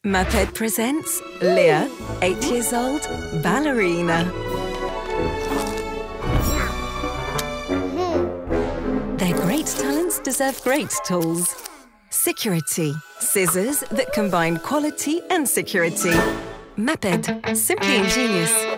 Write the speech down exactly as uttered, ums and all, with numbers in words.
Maped presents Lea, eight years old, ballerina. Their great talents deserve great tools. Security, scissors that combine quality and security. Maped, simply ingenious.